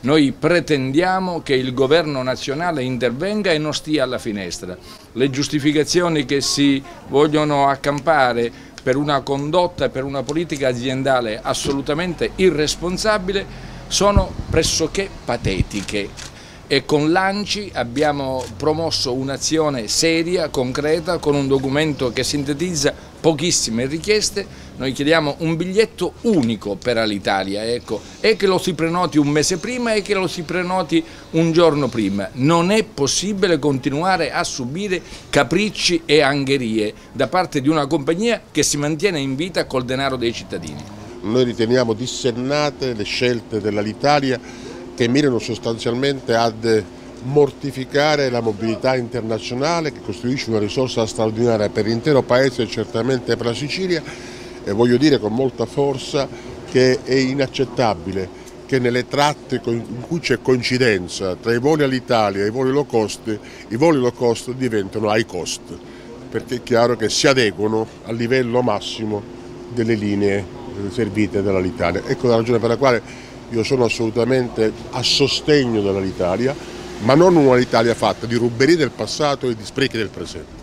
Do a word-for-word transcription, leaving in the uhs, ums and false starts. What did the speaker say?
Noi pretendiamo che il governo nazionale intervenga e non stia alla finestra. Le giustificazioni che si vogliono accampare per una condotta e per una politica aziendale assolutamente irresponsabile sono pressoché patetiche. E con l'ANCI abbiamo promosso un'azione seria, concreta, con un documento che sintetizza pochissime richieste. Noi chiediamo un biglietto unico per Alitalia, ecco, e che lo si prenoti un mese prima e che lo si prenoti un giorno prima. Non è possibile continuare a subire capricci e angherie da parte di una compagnia che si mantiene in vita col denaro dei cittadini. Noi riteniamo dissennate le scelte dell'Alitalia che mirano sostanzialmente ad mortificare la mobilità internazionale, che costituisce una risorsa straordinaria per l'intero Paese e certamente per la Sicilia, e voglio dire con molta forza che è inaccettabile che nelle tratte in cui c'è coincidenza tra i voli all'Italia e i voli low cost, i voli low cost diventano high cost, perché è chiaro che si adeguano al livello massimo delle linee servite dall'Alitalia. Ecco la ragione per la quale io sono assolutamente a sostegno dell'Alitalia, ma non un'Alitalia fatta di ruberie del passato e di sprechi del presente.